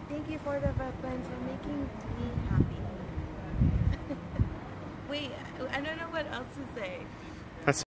Thank you for the Upland for making me happy. Wait, I don't know what else to say. That's